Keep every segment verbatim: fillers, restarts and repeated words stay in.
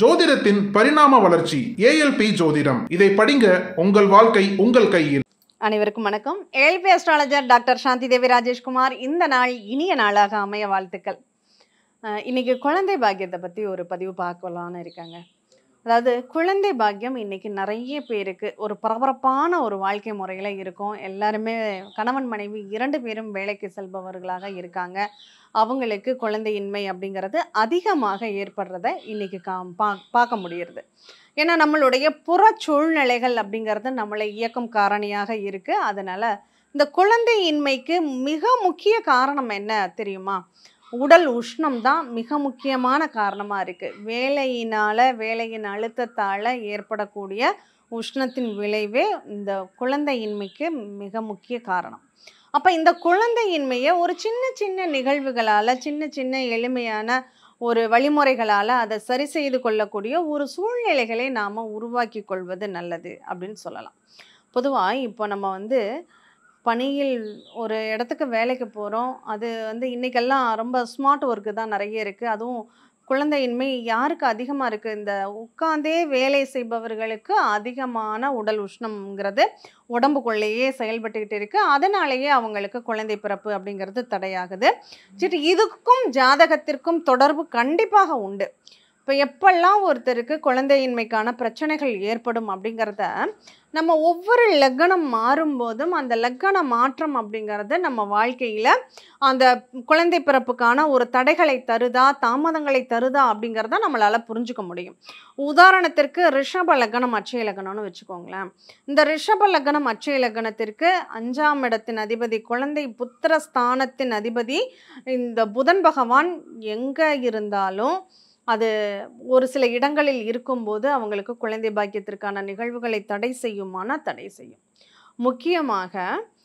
ஜோதிடத்தின் பரிணாம வளர்ச்சி ஏஎல்பி ஜோதிடம். இதை படிங்க, உங்கள் வாழ்க்கை உங்கள் கையில். அனைவருக்கும் வணக்கம். ALP astrologer doctor Shanti Devi Rajeshkumar. இந்த நாள் இனிய நாளாக அமைய வாழ்த்துக்கள். இன்னைக்கு குழந்தை பாக்கியத்தை பற்றி ஒரு பதிவு பார்க்கலான்னு இருக்காங்க. அதாவது குழந்தை பாக்கியம் இன்னைக்கு நிறைய பேருக்கு ஒரு பரபரப்பான ஒரு வாழ்க்கை முறையில் இருக்கும். எல்லாருமே கணவன் மனைவி இரண்டு பேரும் வேலைக்கு செல்பவர்களாக இருக்காங்க. அவங்களுக்கு குழந்தையின்மை அப்படிங்கிறது அதிகமாக ஏற்படுறத இன்னைக்கு கா பா பார்க்க முடியுது. ஏன்னா நம்மளுடைய புற சூழ்நிலைகள் அப்படிங்கிறது நம்மளை இயக்கும் காரணியாக இருக்குது. அதனால் இந்த குழந்தையின்மைக்கு மிக முக்கிய காரணம் என்ன தெரியுமா? உடல் உஷ்ணம் தான் மிக முக்கியமான காரணமாக இருக்குது. வேலையினால் வேலையின் அழுத்தத்தால் ஏற்படக்கூடிய உஷ்ணத்தின் விளைவே இந்த குழந்தையின்மைக்கு மிக முக்கிய காரணம். அப்போ இந்த குழந்தையின்மையை ஒரு சின்ன சின்ன நிகழ்வுகளால், சின்ன சின்ன எளிமையான ஒரு வழிமுறைகளால் அதை சரி செய்து கொள்ளக்கூடிய ஒரு சூழ்நிலைகளை நாம் உருவாக்கி கொள்வது நல்லது அப்படின்னு சொல்லலாம். பொதுவாக இப்போ நம்ம வந்து பணியில் ஒரு இடத்துக்கு வேலைக்கு போகிறோம். அது வந்து இன்றைக்கெல்லாம் ரொம்ப ஸ்மார்ட் ஒர்க்கு தான் நிறைய இருக்குது. அதுவும் குழந்தையின்மை யாருக்கு அதிகமாக இருக்குது? இந்த உட்காந்தே வேலை செய்பவர்களுக்கு அதிகமான உடல் உஷ்ணம்ங்கிறது உடம்புக்குள்ளேயே செயல்பட்டுக்கிட்டு இருக்குது. அதனாலேயே அவங்களுக்கு குழந்தை பிறப்பு அப்படிங்கிறது தடையாகுது. சரி, இதுக்கும் ஜாதகத்திற்கும் தொடர்பு கண்டிப்பாக உண்டு. இப்போ எப்பெல்லாம் ஒருத்தருக்கு குழந்தையின்மைக்கான பிரச்சனைகள் ஏற்படும் அப்படிங்கிறத நம்ம ஒவ்வொரு லக்னம் மாறும்போதும் அந்த லக்ன மாற்றம் அப்படிங்கிறது நம்ம வாழ்க்கையில் அந்த குழந்தை பிறப்புக்கான ஒரு தடைகளை தருதா, தாமதங்களை தருதா அப்படிங்கிறத நம்மளால் புரிஞ்சுக்க முடியும். உதாரணத்திற்கு ரிஷப லக்னம் அட்சய லக்னம்னு வச்சுக்கோங்களேன். இந்த ரிஷப லக்னம் அட்சய லக்னத்திற்கு அஞ்சாம் இடத்தின் அதிபதி, குழந்தை புத்திர ஸ்தானத்தின் அதிபதி இந்த புதன் பகவான் எங்கே இருந்தாலும் அது ஒரு சில இடங்களில் இருக்கும்போது அவங்களுக்கு குழந்தை பாக்கியத்திற்கான நிகழ்வுகளை தடை செய்யுமானா தடை செய்யும். முக்கியமாக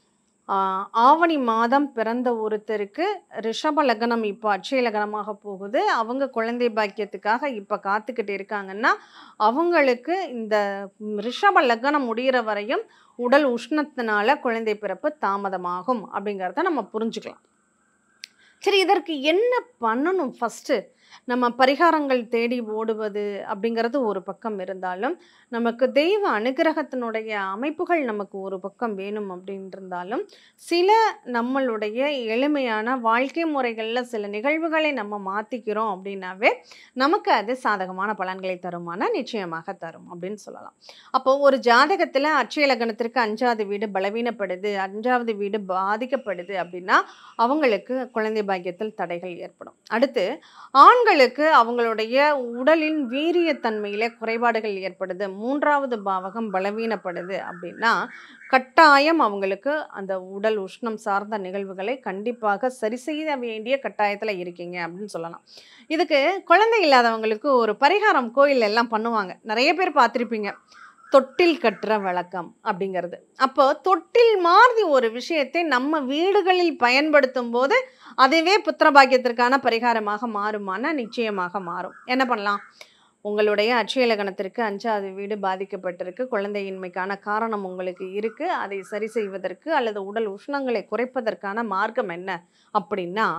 ஆவணி மாதம் பிறந்த ஒருத்தருக்கு ரிஷப லக்னம் இப்போ அட்சய லக்னமாக போகுது. அவங்க குழந்தை பாக்கியத்துக்காக இப்போ காத்துக்கிட்டு இருக்காங்கன்னா அவங்களுக்கு இந்த ரிஷப லக்னம் முடிகிற வரையும் உடல் உஷ்ணத்தினால குழந்தை பிறப்பு தாமதமாகும் அப்படிங்கிறத நம்ம புரிஞ்சுக்கலாம். சரி, இதற்கு என்ன பண்ணணும்? ஃபஸ்ட்டு நம்ம பரிகாரங்கள் தேடி ஓடுவது அப்படிங்கிறது ஒரு பக்கம் இருந்தாலும், நமக்கு தெய்வ அனுகிரகத்தினுடைய அமைப்புகள் நமக்கு ஒரு பக்கம் வேணும் அப்படின்னு இருந்தாலும், சில நம்மளுடைய எளிமையான வாழ்க்கை முறைகளில் சில நிகழ்வுகளை நம்ம மாற்றிக்கிறோம் அப்படின்னாவே நமக்கு அது சாதகமான பலன்களை தருமானா நிச்சயமாக தரும் அப்படின்னு சொல்லலாம். அப்போது ஒரு ஜாதகத்தில் அட்சய லக்னத்திற்கு அஞ்சாவது வீடு பலவீனப்படுது, அஞ்சாவது வீடு பாதிக்கப்படுது அப்படின்னா அவங்களுக்கு குழந்தை பாக்கியத்தில் தடைகள் ஏற்படும். அடுத்து ஆண்களுக்கு அவங்களுடைய உடலின் வீரியத்தன்மையில குறைபாடுகள் ஏற்படுது, மூன்றாவது பாவகம் பலவீனப்படுது அப்படின்னா கட்டாயம் அவங்களுக்கு அந்த உடல் உஷ்ணம் சார்ந்த நிகழ்வுகளை கண்டிப்பாக சரி செய்ய வேண்டிய கட்டாயத்தில் இருக்கீங்க அப்படின்னு சொல்லலாம். இதுக்கு குழந்தை இல்லாதவங்களுக்கு ஒரு பரிகாரம் கோயில் எல்லாம் பண்ணுவாங்க. நிறைய பேர் பார்த்துருப்பீங்க, தொட்டில் கட்டுற வழக்கம் அப்படிங்கிறது. அப்போ தொட்டில் மாதிரி ஒரு விஷயத்தை நம்ம வீடுகளில் பயன்படுத்தும் போது அதுவே புத்திர பாக்கியத்திற்கான பரிகாரமாக மாறுமானா நிச்சயமாக மாறும். என்ன பண்ணலாம்? உங்களுடைய அட்சய லக்னத்திற்கு அஞ்சாவது வீடு பாதிக்கப்பட்டிருக்கு, குழந்தையின்மைக்கான காரணம் உங்களுக்கு இருக்குது. அதை சரி செய்வதற்கு அல்லது உடல் உஷ்ணங்களை குறைப்பதற்கான மார்க்கம் என்ன அப்படின்னா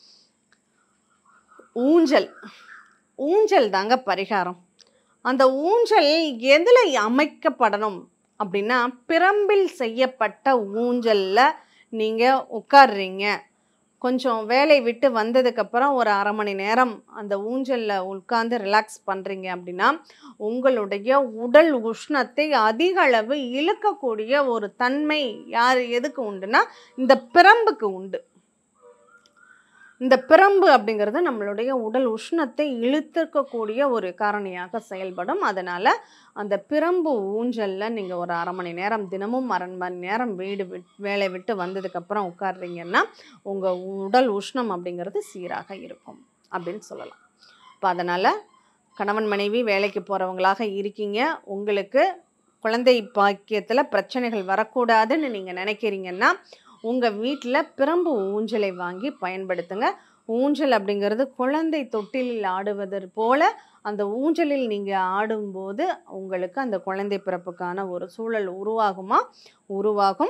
ஊஞ்சல். ஊஞ்சல் தாங்க பரிகாரம். அந்த ஊஞ்சல் எதில் அமைக்கப்படணும் அப்படின்னா பிரம்பில் செய்யப்பட்ட ஊஞ்சலில் நீங்கள் உட்கார்றீங்க. கொஞ்சம் வேலை விட்டு வந்ததுக்கப்புறம் ஒரு அரை மணி நேரம் அந்த ஊஞ்சலில் உட்கார்ந்து ரிலாக்ஸ் பண்ணுறீங்க அப்படின்னா உங்களுடைய உடல் உஷ்ணத்தை அதிக அளவு இழுக்கக்கூடிய ஒரு தன்மை யார் எதுக்கு உண்டுன்னா இந்த பிரம்புக்கு உண்டு. இந்த பிரம்பு அப்படிங்கிறது நம்மளுடைய உடல் உஷ்ணத்தை இழுத்துக்கக்கூடிய ஒரு காரணியாக செயல்படும். அதனால் அந்த பிரம்பு ஊஞ்சலில் நீங்கள் ஒரு அரை மணி நேரம் தினமும் அரை மணி நேரம் வீடு விட் வேலை விட்டு வந்ததுக்கப்புறம் உட்கார்றீங்கன்னா உங்கள் உடல் உஷ்ணம் அப்படிங்கிறது சீராக இருக்கும் அப்படின்னு சொல்லலாம். இப்போ அதனால் கணவன் மனைவி வேலைக்கு போகிறவங்களாக இருக்கீங்க, உங்களுக்கு குழந்தை பாக்கியத்தில் பிரச்சனைகள் வரக்கூடாதுன்னு நீங்கள் நினைக்கிறீங்கன்னா உங்கள் வீட்டில் பிரம்பு ஊஞ்சலை வாங்கி பயன்படுத்துங்க. ஊஞ்சல் அப்படிங்கிறது குழந்தை தொட்டிலில் ஆடுவது போல் அந்த ஊஞ்சலில் நீங்கள் ஆடும்போது உங்களுக்கு அந்த குழந்தை பிறப்புக்கான ஒரு சூழல் உருவாகுமா? உருவாகும்.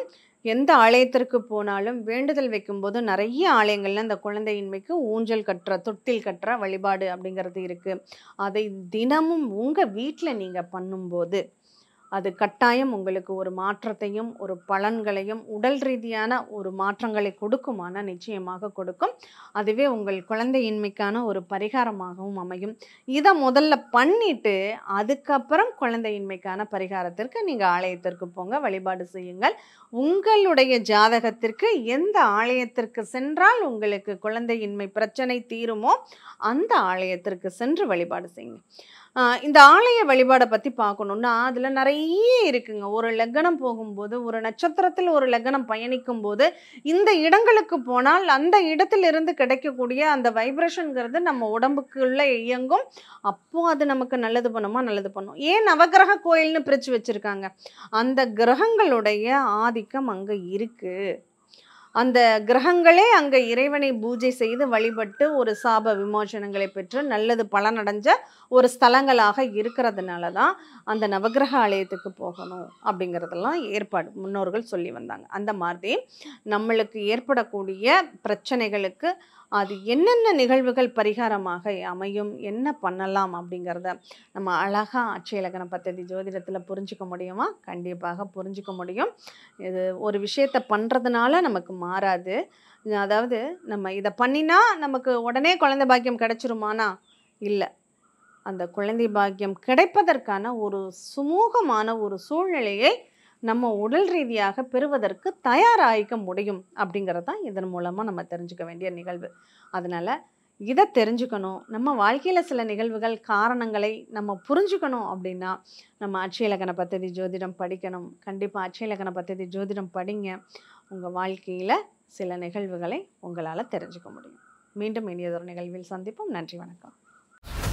எந்த ஆலயத்திற்கு போனாலும் வேண்டுதல் வைக்கும்போது நிறைய ஆலயங்கள்ல அந்த குழந்தையின்மைக்கு ஊஞ்சல் கட்டுற தொட்டில் கட்டுற வழிபாடு அப்படிங்கிறது இருக்கு. அதை தினமும் உங்க வீட்டில் நீங்க பண்ணும்போது அது கட்டாயம் உங்களுக்கு ஒரு மாற்றத்தையும் ஒரு பலன்களையும் உடல் ரீதியான ஒரு மாற்றங்களை கொடுக்குமானா நிச்சயமாக கொடுக்கும். அதுவே உங்கள் குழந்தையின்மைக்கான ஒரு பரிகாரமாகவும் அமையும். இதை முதல்ல பண்ணிட்டு அதுக்கப்புறம் குழந்தையின்மைக்கான பரிகாரத்திற்கு நீங்கள் ஆலயத்திற்கு போங்க, வழிபாடு செய்யுங்கள். உங்களுடைய ஜாதகத்திற்கு எந்த ஆலயத்திற்கு சென்றால் உங்களுக்கு குழந்தையின்மை பிரச்சனை தீருமோ அந்த ஆலயத்திற்கு சென்று வழிபாடு செய்யுங்க. இந்த ஆலய வழிபாடை பற்றி பார்க்கணுன்னா அதில் நிறைய இருக்குங்க. ஒரு லக்னம் போகும்போது, ஒரு நட்சத்திரத்தில் ஒரு லக்னம் பயணிக்கும் போது இந்த இடங்களுக்கு போனால் அந்த இடத்திலிருந்து கிடைக்கக்கூடிய அந்த வைப்ரேஷனுங்கிறது நம்ம உடம்புக்குள்ளே இயங்கும். அப்போ அது நமக்கு நல்லது பண்ணுமா? நல்லது பண்ணும். ஏன் நவகிரக கோயில்னு பிரித்து வச்சுருக்காங்க? அந்த கிரகங்களுடைய ஆதிக்கம் அங்கே இருக்குது. அந்த கிரகங்களே அங்கே இறைவனை பூஜை செய்து வழிபட்டு ஒரு சாப விமோசனங்களை பெற்று நல்லது பலனடைஞ்ச ஒரு ஸ்தலங்களாக இருக்கிறதுனால தான் அந்த நவகிரக ஆலயத்துக்கு போகணும் அப்படிங்கிறதெல்லாம் ஏற்பாடு முன்னோர்கள் சொல்லி வந்தாங்க. அந்த மாதிரி நம்மளுக்கு ஏற்படக்கூடிய பிரச்சனைகளுக்கு அது என்னென்ன நிகழ்வுகள் பரிகாரமாக அமையும், என்ன பண்ணலாம் அப்படிங்கிறத நம்ம அழகாக அட்சய லக்ன பத்ததி ஜோதிடத்தில் புரிஞ்சுக்க முடியுமா? கண்டிப்பாக புரிஞ்சுக்க முடியும். இது ஒரு விஷயத்தை பண்ணுறதுனால நமக்கு மாறாது. அதாவது நம்ம இதை பண்ணினா நமக்கு உடனே குழந்தை பாக்கியம் கிடைச்சிருமானா இல்லை. அந்த குழந்தை பாக்கியம் கிடைப்பதற்கான ஒரு சுமூகமான ஒரு சூழ்நிலையை நம்ம உடல் ரீதியாக பெறுவதற்கு தயாராகிக்க முடியும் அப்படிங்கிறது தான் இதன் மூலமாக நம்ம தெரிஞ்சுக்க வேண்டிய நிகழ்வு. அதனால் இதை தெரிஞ்சுக்கணும், நம்ம வாழ்க்கையில் சில நிகழ்வுகள் காரணங்களை நம்ம புரிஞ்சுக்கணும் அப்படின்னா நம்ம அட்சய லக்ன பத்ததி ஜோதிடம் படிக்கணும். கண்டிப்பாக அட்சய லக்ன பத்ததி ஜோதிடம் படிங்க. உங்கள் வாழ்க்கையில் சில நிகழ்வுகளை உங்களால் தெரிஞ்சுக்க முடியும். மீண்டும் இனியதொரு நிகழ்வில் சந்திப்போம். நன்றி, வணக்கம்.